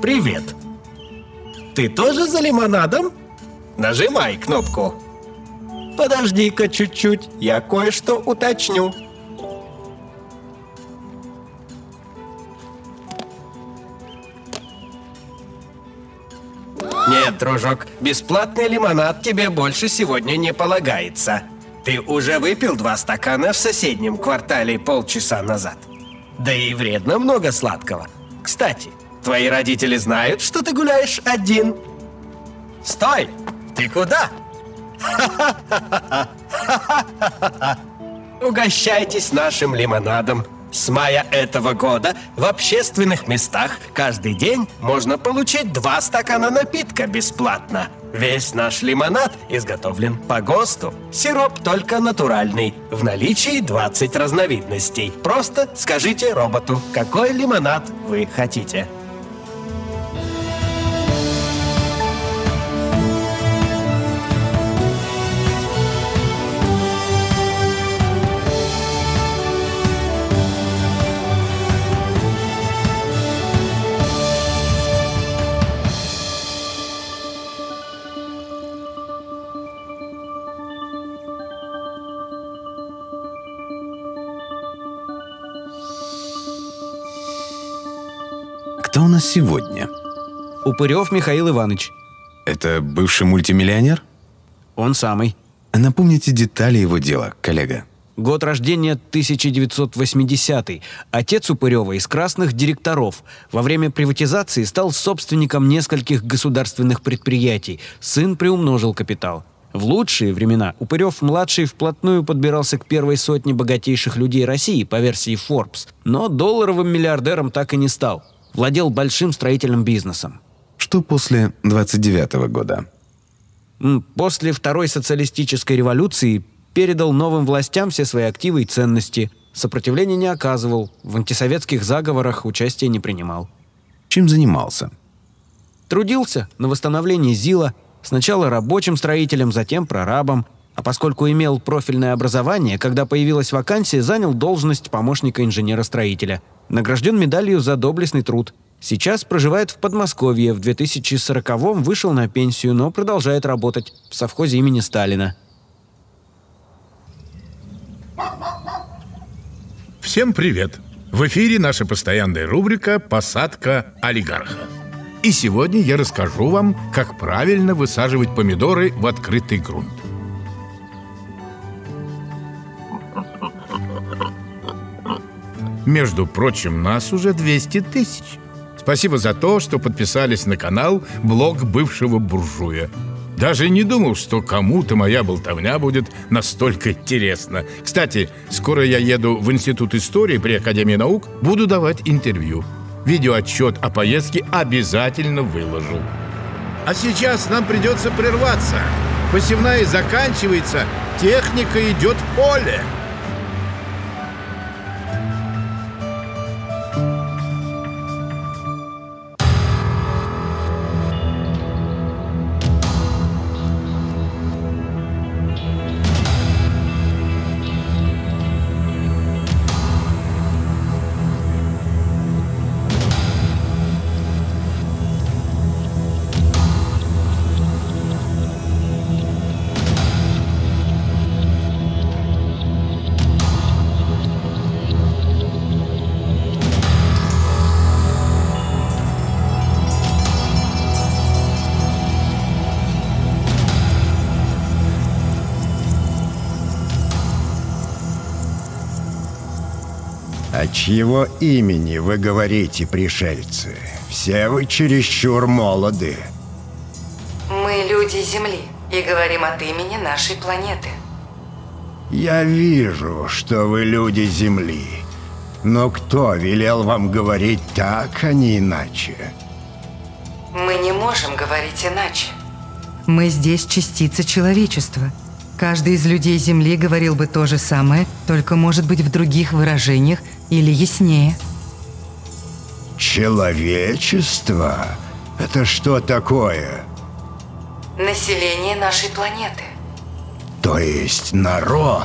Привет. Ты тоже за лимонадом? Нажимай кнопку. Подожди-ка чуть-чуть, я кое-что уточню. Нет, дружок, бесплатный лимонад тебе больше сегодня не полагается. Ты уже выпил 2 стакана в соседнем квартале полчаса назад. Да и вредно много сладкого. Кстати, твои родители знают, что ты гуляешь один? Стой! Ты куда? Угощайтесь нашим лимонадом. С мая этого года в общественных местах каждый день можно получить 2 стакана напитка бесплатно. Весь наш лимонад изготовлен по ГОСТу. Сироп только натуральный. В наличии 20 разновидностей. Просто скажите роботу, какой лимонад вы хотите. Кто у нас сегодня? Упырев Михаил Иванович. Это бывший мультимиллионер? Он самый. Напомните детали его дела, коллега. Год рождения 1980-й. Отец Упырева из красных директоров. Во время приватизации стал собственником нескольких государственных предприятий. Сын приумножил капитал. В лучшие времена Упырев-младший вплотную подбирался к первой сотне богатейших людей России по версии Forbes. Но долларовым миллиардером так и не стал. Владел большим строительным бизнесом. Что после 29-го года? После Второй социалистической революции передал новым властям все свои активы и ценности. Сопротивления не оказывал, в антисоветских заговорах участия не принимал. Чем занимался? Трудился на восстановлении ЗИЛа, сначала рабочим строителем, затем прорабом. А поскольку имел профильное образование, когда появилась вакансия, занял должность помощника инженера-строителя. Награжден медалью за доблестный труд. Сейчас проживает в Подмосковье. В 2040-м вышел на пенсию, но продолжает работать в совхозе имени Сталина. Всем привет! В эфире наша постоянная рубрика «Посадка олигарха». И сегодня я расскажу вам, как правильно высаживать помидоры в открытый грунт. Между прочим, нас уже 200 тысяч. Спасибо за то, что подписались на канал «Блог бывшего буржуя». Даже не думал, что кому-то моя болтовня будет настолько интересна. Кстати, скоро я еду в Институт истории при Академии наук, буду давать интервью. Видеоотчет о поездке обязательно выложу. А сейчас нам придется прерваться. Посевная заканчивается, техника идет в поле. От чьего имени вы говорите, пришельцы? Все вы чересчур молоды. Мы люди Земли и говорим от имени нашей планеты. Я вижу, что вы люди Земли. Но кто велел вам говорить так, а не иначе? Мы не можем говорить иначе. Мы здесь частица человечества. Каждый из людей Земли говорил бы то же самое, только, может быть, в других выражениях или яснее. Человечество? Это что такое? Население нашей планеты. То есть народ?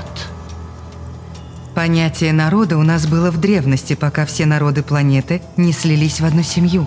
Понятие народа у нас было в древности, пока все народы планеты не слились в одну семью.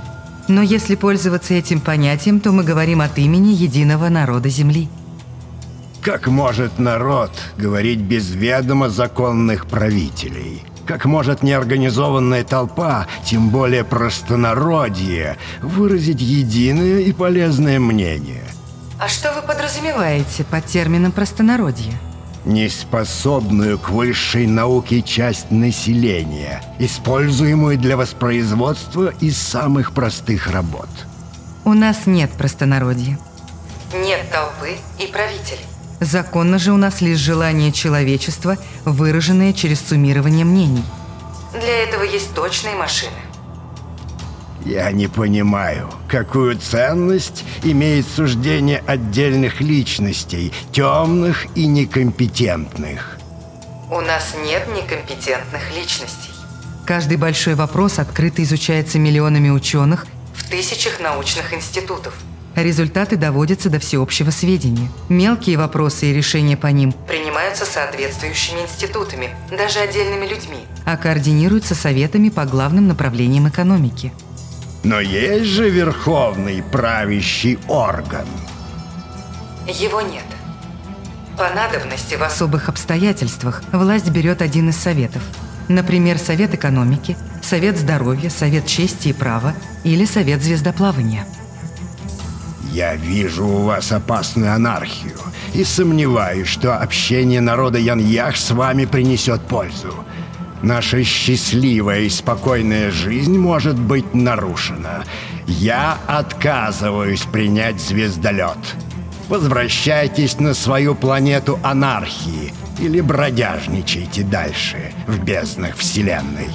Но если пользоваться этим понятием, то мы говорим от имени единого народа Земли. Как может народ говорить без ведома законных правителей? Как может неорганизованная толпа, тем более простонародье, выразить единое и полезное мнение? А что вы Подразумеваете под термином простонародье? Неспособную к высшей науке часть населения, используемую для воспроизводства из самых простых работ. У нас нет простонародья. Нет толпы и правителей. Законно же у нас лишь желание человечества, выраженное через суммирование мнений. Для этого есть точные машины. Я не понимаю, какую ценность имеет суждение отдельных личностей, темных и некомпетентных. У нас нет некомпетентных личностей. Каждый большой вопрос открыто изучается миллионами ученых, В тысячах научных институтов. результаты доводятся до всеобщего сведения. Мелкие вопросы и решения по ним, Принимаются соответствующими институтами, даже отдельными людьми. а координируются советами по главным направлениям экономики. Но есть же верховный правящий орган. Его нет. По надобности В вас особых обстоятельствах власть берет один из советов. Например, Совет экономики, Совет здоровья, Совет чести и права или Совет звездоплавания. Я вижу у вас опасную анархию и сомневаюсь, что общение народа Яньях с вами принесет пользу. Наша счастливая и спокойная жизнь может быть нарушена. Я отказываюсь принять звездолет. Возвращайтесь на свою планету анархии или бродяжничайте дальше в безднах Вселенной.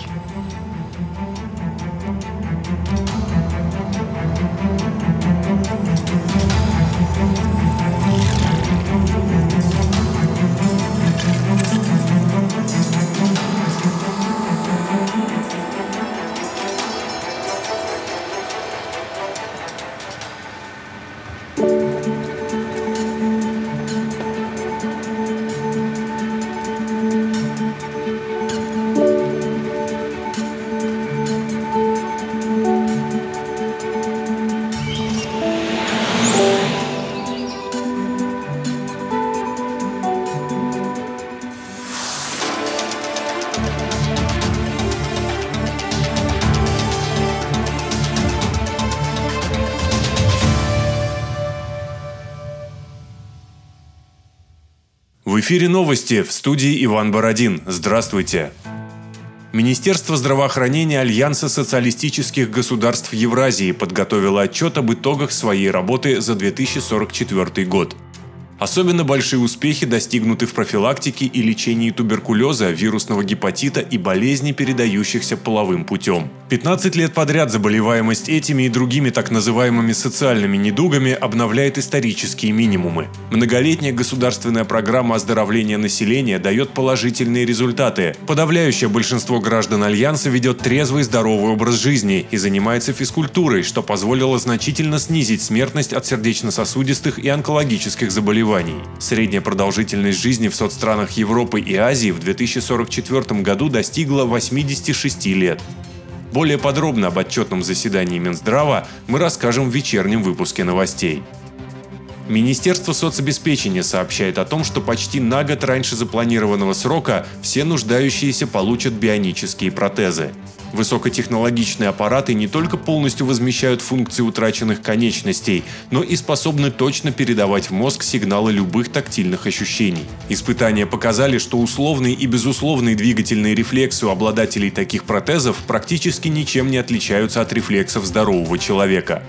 В эфире новости, в студии Иван Бородин. Здравствуйте. Министерство здравоохранения Альянса социалистических государств Евразии подготовило отчет об итогах своей работы за 2044 год. Особенно большие успехи достигнуты в профилактике и лечении туберкулеза, вирусного гепатита и болезней, передающихся половым путем. 15 лет подряд заболеваемость этими и другими так называемыми социальными недугами обновляет исторические минимумы. Многолетняя государственная программа оздоровления населения дает положительные результаты. Подавляющее большинство граждан Альянса ведет трезвый здоровый образ жизни и занимается физкультурой, что позволило значительно снизить смертность от сердечно-сосудистых и онкологических заболеваний. Средняя продолжительность жизни в соцстранах Европы и Азии в 2044 году достигла 86 лет. Более подробно об отчетном заседании Минздрава мы расскажем в вечернем выпуске новостей. Министерство соцобеспечения сообщает о том, что почти на год раньше запланированного срока все нуждающиеся получат бионические протезы. Высокотехнологичные аппараты не только полностью возмещают функции утраченных конечностей, но и способны точно передавать в мозг сигналы любых тактильных ощущений. Испытания показали, что условные и безусловные двигательные рефлексы у обладателей таких протезов практически ничем не отличаются от рефлексов здорового человека.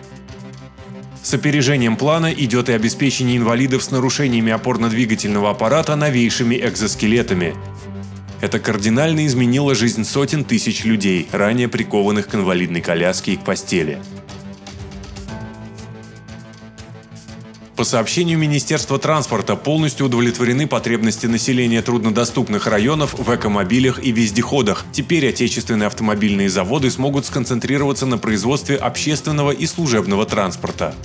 С опережением плана идет и обеспечение инвалидов с нарушениями опорно-двигательного аппарата новейшими экзоскелетами. Это кардинально изменило жизнь сотен тысяч людей, ранее прикованных к инвалидной коляске и к постели. По сообщению Министерства транспорта, полностью удовлетворены потребности населения труднодоступных районов в экомобилях и вездеходах. Теперь отечественные автомобильные заводы смогут сконцентрироваться на производстве общественного и служебного транспорта.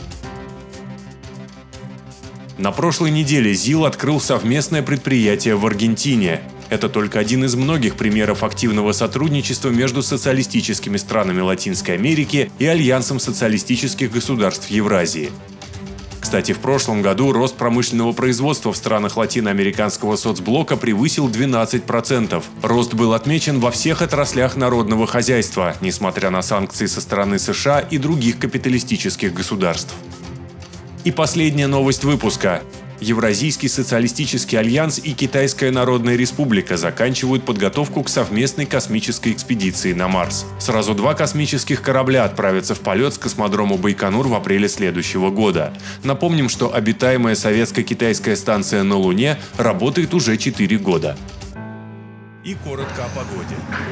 На прошлой неделе ЗИЛ открыл совместное предприятие в Аргентине. Это только один из многих примеров активного сотрудничества между социалистическими странами Латинской Америки и Альянсом социалистических государств Евразии. Кстати, в прошлом году рост промышленного производства в странах латиноамериканского соцблока превысил 12%. Рост был отмечен во всех отраслях народного хозяйства, несмотря на санкции со стороны США и других капиталистических государств. И последняя новость выпуска. Евразийский социалистический альянс и Китайская Народная Республика заканчивают подготовку к совместной космической экспедиции на Марс. Сразу 2 космических корабля отправятся в полет с космодрома Байконур в апреле следующего года. Напомним, что обитаемая советско-китайская станция на Луне работает уже 4 года. И коротко о погоде.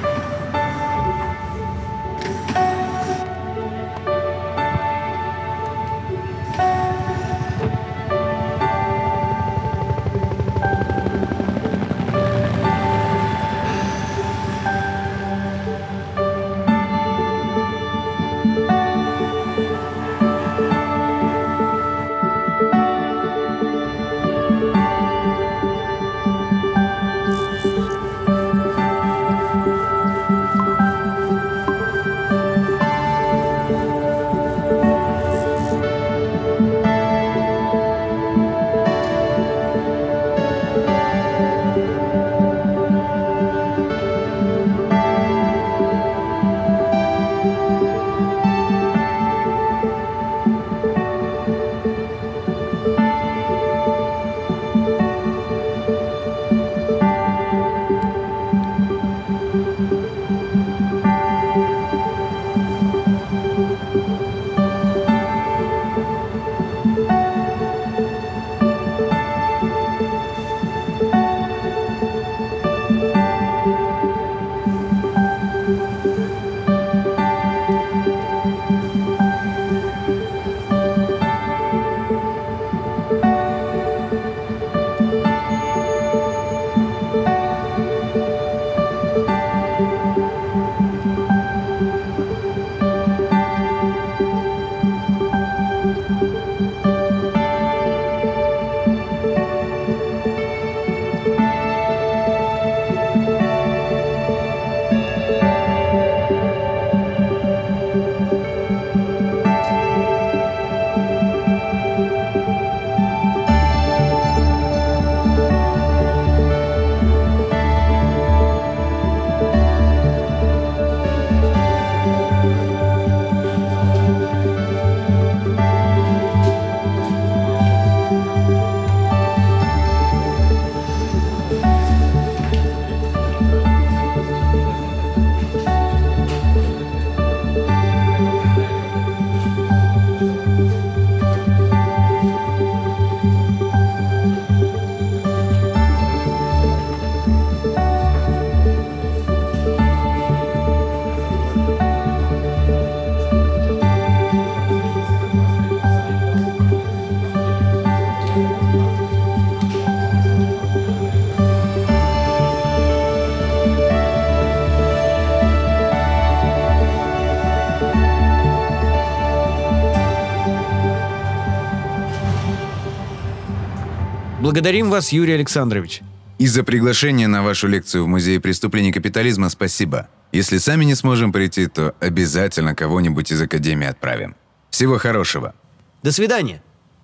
Благодарим вас, Юрий Александрович. И за приглашение на вашу лекцию в Музее преступлений капитализма спасибо. Если сами не сможем прийти, то обязательно кого-нибудь из Академии отправим. Всего хорошего. До свидания.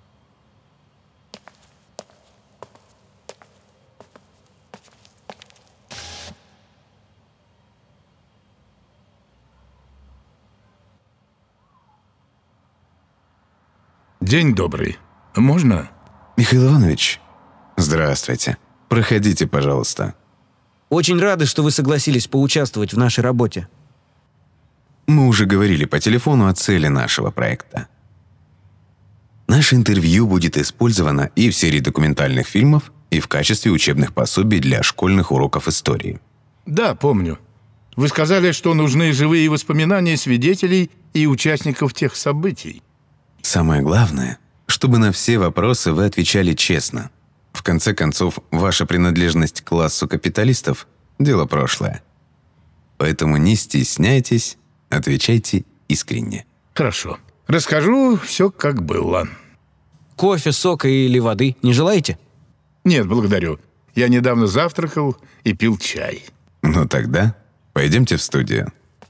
День добрый. Можно? Михаил Иванович, здравствуйте. Проходите, пожалуйста. Очень рады, что вы согласились поучаствовать в нашей работе. Мы уже говорили по телефону о цели нашего проекта. Наше интервью будет использовано и в серии документальных фильмов, и в качестве учебных пособий для школьных уроков истории. Да, помню. Вы сказали, что нужны живые воспоминания свидетелей и участников тех событий. Самое главное, чтобы на все вопросы вы отвечали честно. В конце концов, ваша принадлежность к классу капиталистов – дело прошлое. Поэтому не стесняйтесь, отвечайте искренне. Хорошо. Расскажу все, как было. Кофе, сока или воды не желаете? Нет, благодарю. я недавно завтракал и пил чай. Ну тогда пойдемте в студию.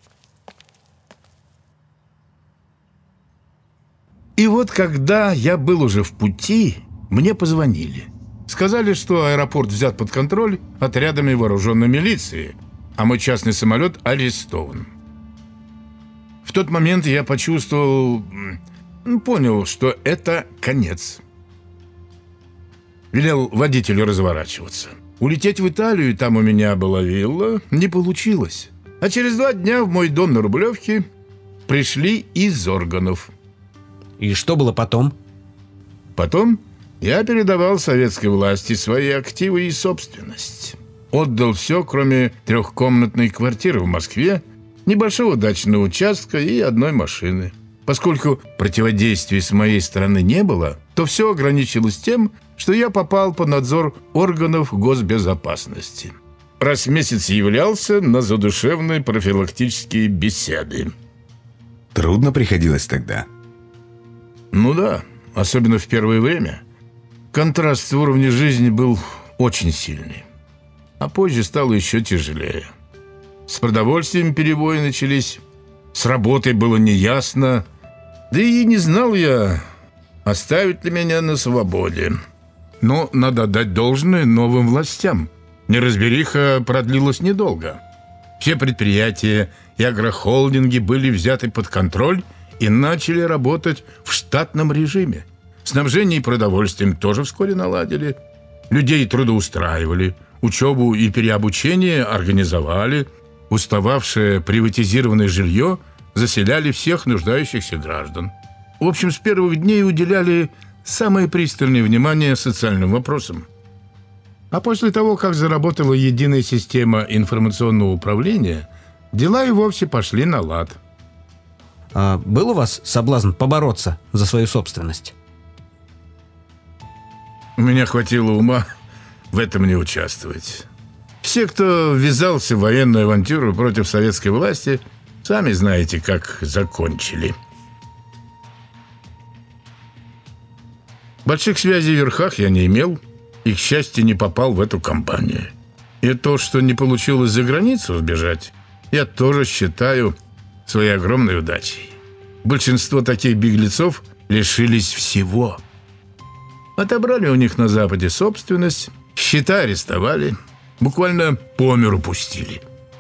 И вот когда я был уже в пути, мне позвонили. Сказали, что аэропорт взят под контроль отрядами вооруженной милиции, а мой частный самолет арестован. В тот момент я почувствовал, понял, что это конец. Велел водителю разворачиваться. Улететь в Италию, там у меня была вилла, не получилось. А через 2 дня в мой дом на Рублевке пришли из органов. И что было потом? Потом я передавал советской власти свои активы и собственность. Отдал все, кроме 3-комнатной квартиры в Москве, небольшого дачного участка и 1 машины. Поскольку противодействия с моей стороны не было, то все ограничилось тем, что я попал под надзор органов госбезопасности. Раз в месяц являлся на задушевные профилактические беседы. Трудно приходилось тогда? Ну да, особенно в первое время. Контраст в уровне жизни был очень сильный. А позже стало еще тяжелее. С продовольствием перебои начались, с работой было неясно, да и не знал я, оставят ли меня на свободе. Но надо отдать должное новым властям. Неразбериха продлилась недолго. Все предприятия и агрохолдинги были взяты под контроль и начали работать в штатном режиме. Снабжение продовольствием тоже вскоре наладили. Людей трудоустраивали, учебу и переобучение организовали. Устававшее приватизированное жилье заселяли всех нуждающихся граждан. В общем, с первых дней уделяли самое пристальное внимание социальным вопросам. А после того, как заработала единая система информационного управления, дела и вовсе пошли на лад. А был у вас соблазн побороться за свою собственность? У меня хватило ума в этом не участвовать. Все, кто ввязался в военную авантюру против советской власти, сами знаете, как закончили. Больших связей в верхах я не имел и, к счастью, не попал в эту компанию. И то, что не получилось за границу сбежать, я тоже считаю своей огромной удачей. Большинство таких беглецов лишились всего. Отобрали у них на Западе собственность, счета арестовали, буквально по миру пустили.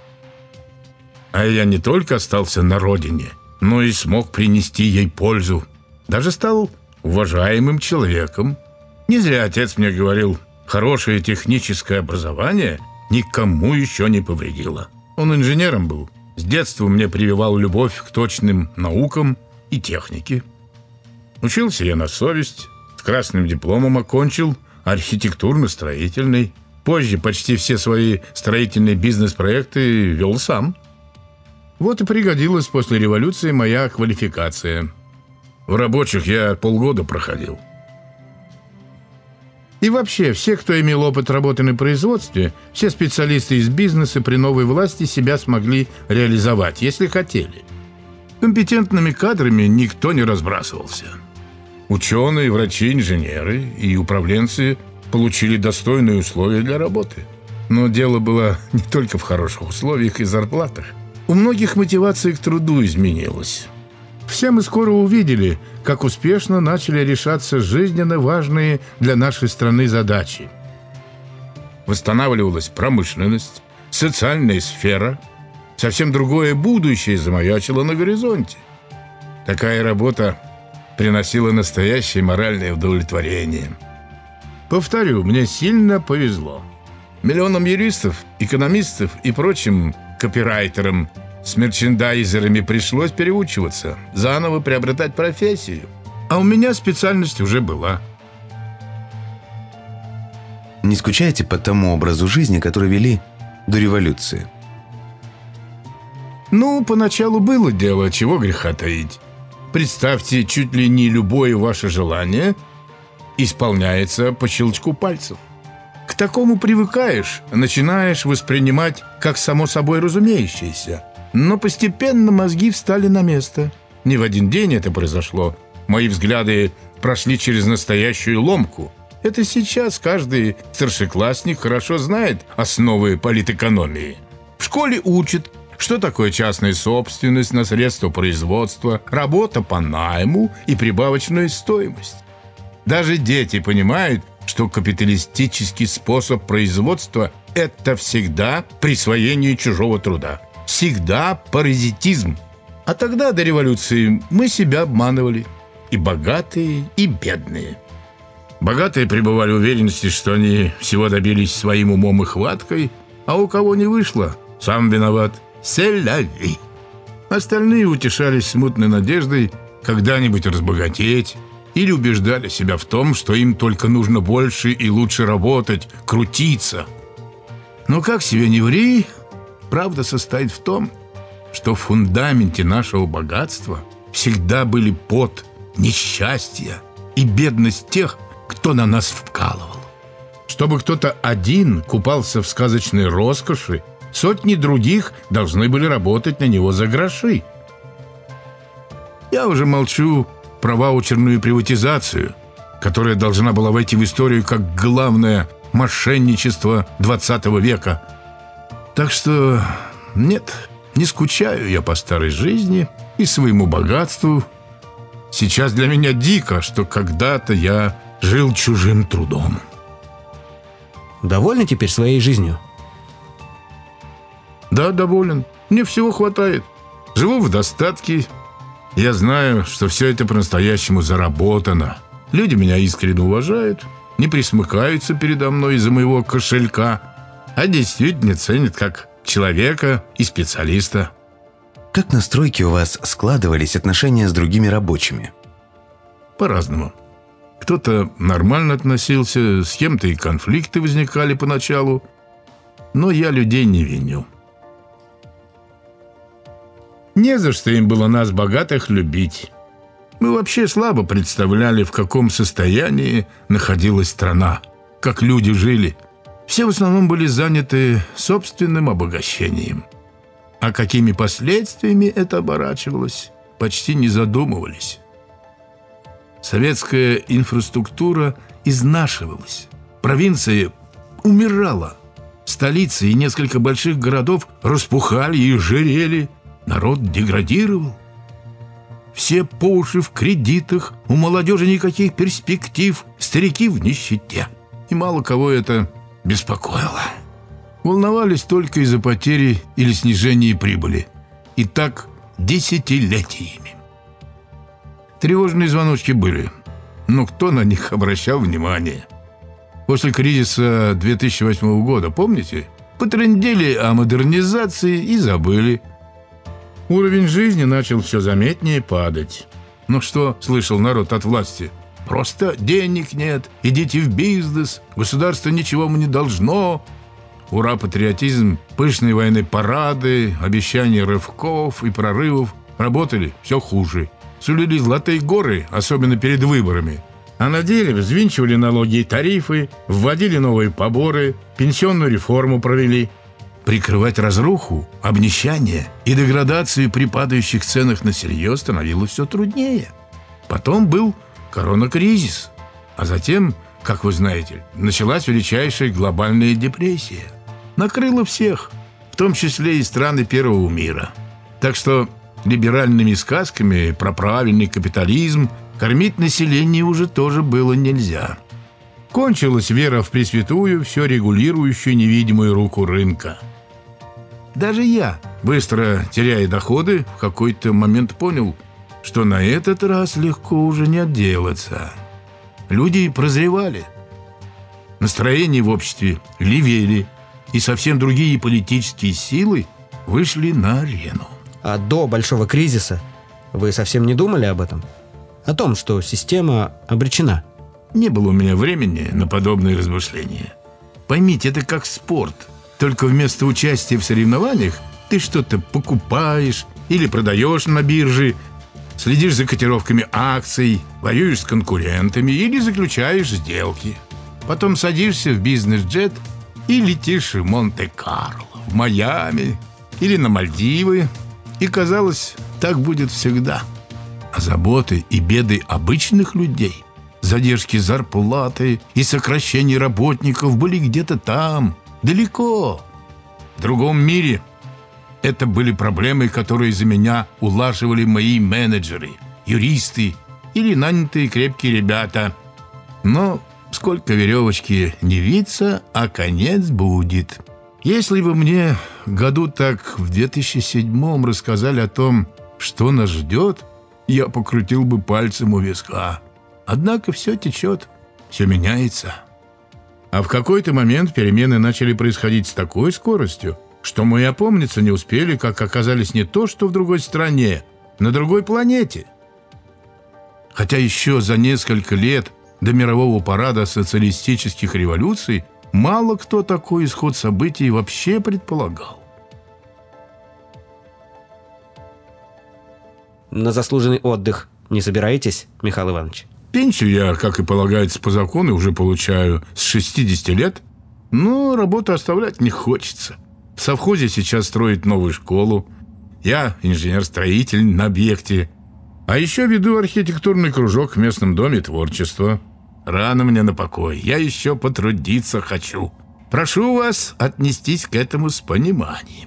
А я не только остался на родине, но и смог принести ей пользу. Даже стал уважаемым человеком. Не зря отец мне говорил, хорошее техническое образование никому еще не повредило. Он инженером был. С детства мне прививал любовь к точным наукам и технике. Учился я на совесть, с красным дипломом окончил архитектурно-строительный. Позже почти все свои строительные бизнес-проекты вел сам. Вот и пригодилась после революции моя квалификация. В рабочих я полгода проходил. И вообще, все, кто имел опыт работы на производстве, все специалисты из бизнеса при новой власти себя смогли реализовать, если хотели. Компетентными кадрами никто не разбрасывался. Ученые, врачи, инженеры и управленцы получили достойные условия для работы. Но дело было не только в хороших условиях и зарплатах. У многих мотивация к труду изменилась. Все мы скоро увидели, как успешно начали решаться жизненно важные для нашей страны задачи. Восстанавливалась промышленность, социальная сфера. Совсем другое будущее замаячило на горизонте. Такая работа приносила настоящее моральное удовлетворение. Повторю, мне сильно повезло. Миллионам юристов, экономистов и прочим копирайтерам с мерчендайзерами пришлось переучиваться, заново приобретать профессию. А у меня специальность уже была. Не скучаете по тому образу жизни, который вели до революции? Ну, поначалу было дело, чего греха таить. Представьте, чуть ли не любое ваше желание исполняется по щелчку пальцев. К такому привыкаешь, начинаешь воспринимать как само собой разумеющееся. Но постепенно мозги встали на место. Не в один день это произошло. Мои взгляды прошли через настоящую ломку. Это сейчас каждый старшеклассник хорошо знает основы политэкономии. В школе учат, что такое частная собственность на средства производства, работа по найму и прибавочная стоимость. Даже дети понимают, что капиталистический способ производства – это всегда присвоение чужого труда. Всегда паразитизм. А тогда, до революции, мы себя обманывали. И богатые, и бедные. Богатые пребывали в уверенности, что они всего добились своим умом и хваткой, а у кого не вышло, сам виноват. Селяви. Остальные утешались смутной надеждой когда-нибудь разбогатеть или убеждали себя в том, что им только нужно больше и лучше работать, крутиться. Но как себе не ври, правда состоит в том, что в фундаменте нашего богатства всегда были пот, несчастье и бедность тех, кто на нас вкалывал. Чтобы кто-то один купался в сказочной роскоши, сотни других должны были работать на него за гроши. Я уже молчу про ваучерную приватизацию, которая должна была войти в историю как главное мошенничество 20 века. Так что нет, не скучаю я по старой жизни и своему богатству. Сейчас для меня дико, что когда-то я жил чужим трудом. Довольны теперь своей жизнью? Да, доволен. Мне всего хватает. Живу в достатке. Я знаю, что все это по-настоящему заработано. Люди меня искренне уважают, не присмыкаются передо мной из-за моего кошелька, а действительно ценят как человека и специалиста. Как на стройке у вас складывались отношения с другими рабочими? По-разному. Кто-то нормально относился, с кем-то и конфликты возникали поначалу, но я людей не виню. Не за что им было нас, богатых, любить. Мы вообще слабо представляли, в каком состоянии находилась страна, как люди жили. Все в основном были заняты собственным обогащением. А какими последствиями это оборачивалось, почти не задумывались. Советская инфраструктура изнашивалась. Провинция умирала. Столицы и несколько больших городов распухали и жирели. Народ деградировал. Все по уши в кредитах, у молодежи никаких перспектив, старики в нищете. И мало кого это беспокоило. Волновались только из-за потери или снижения прибыли. И так десятилетиями. Тревожные звоночки были, но кто на них обращал внимание? После кризиса 2008 года, помните? Потрындели о модернизации и забыли. Уровень жизни начал все заметнее падать. Ну что слышал народ от власти? Просто денег нет, идите в бизнес, государство ничего вам не должно. Ура, патриотизм, пышные военные парады, обещания рывков и прорывов. Работали все хуже. Сулили золотые горы, особенно перед выборами. А на деле взвинчивали налоги и тарифы, вводили новые поборы, пенсионную реформу провели. Прикрывать разруху, обнищание и деградацию при падающих ценах на сырье становилось все труднее. Потом был коронакризис, а затем, как вы знаете, началась величайшая глобальная депрессия. Накрыла всех, в том числе и страны первого мира. Так что либеральными сказками про правильный капитализм кормить население уже тоже было нельзя. Кончилась вера в пресвятую, все регулирующую невидимую руку рынка. Даже я, быстро теряя доходы, в какой-то момент понял, что на этот раз легко уже не отделаться. Люди прозревали. Настроения в обществе левели, и совсем другие политические силы вышли на арену. А до большого кризиса вы совсем не думали об этом? О том, что система обречена? Не было у меня времени на подобные размышления. Поймите, это как спорт. Только вместо участия в соревнованиях ты что-то покупаешь или продаешь на бирже, следишь за котировками акций, воюешь с конкурентами или заключаешь сделки. Потом садишься в бизнес-джет и летишь в Монте-Карло, в Майами или на Мальдивы. И казалось, так будет всегда. А заботы и беды обычных людей задержки зарплаты и сокращение работников были где-то там, далеко, в другом мире. Это были проблемы, которые за меня улаживали мои менеджеры, юристы или нанятые крепкие ребята. Но сколько веревочки не виться, а конец будет. Если бы мне году так в 2007 рассказали о том, что нас ждет, я покрутил бы пальцем у виска. Однако все течет, все меняется. А в какой-то момент перемены начали происходить с такой скоростью, что мы опомниться не успели, как оказались не то что в другой стране, на другой планете. Хотя еще за несколько лет до мирового парада социалистических революций мало кто такой исход событий вообще предполагал. На заслуженный отдых не собираетесь, Михаил Иванович? Пенсию я, как и полагается по закону, уже получаю с 60 лет, но работу оставлять не хочется. В совхозе сейчас строят новую школу. Я инженер-строитель на объекте. А еще веду архитектурный кружок в местном доме творчества. Рано мне на покой. Я еще потрудиться хочу. Прошу вас отнестись к этому с пониманием.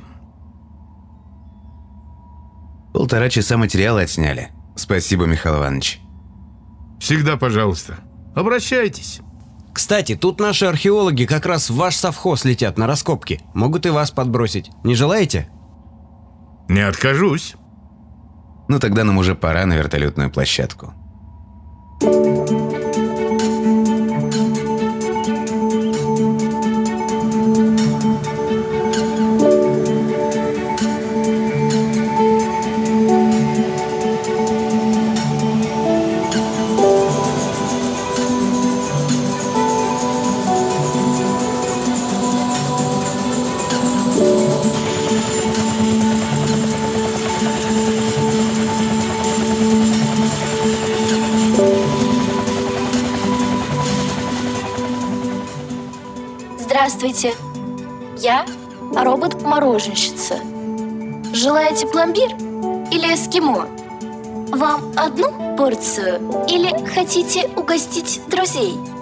1,5 часа материала отсняли. Спасибо, Михаил Иванович. Всегда пожалуйста. Обращайтесь. Кстати, тут наши археологи как раз в ваш совхоз летят на раскопки. Могут и вас подбросить. Не желаете? Не откажусь. Ну тогда нам уже пора на вертолетную площадку. Здравствуйте, я робот-мороженщица. Желаете пломбир или эскимо? Вам одну порцию или хотите угостить друзей?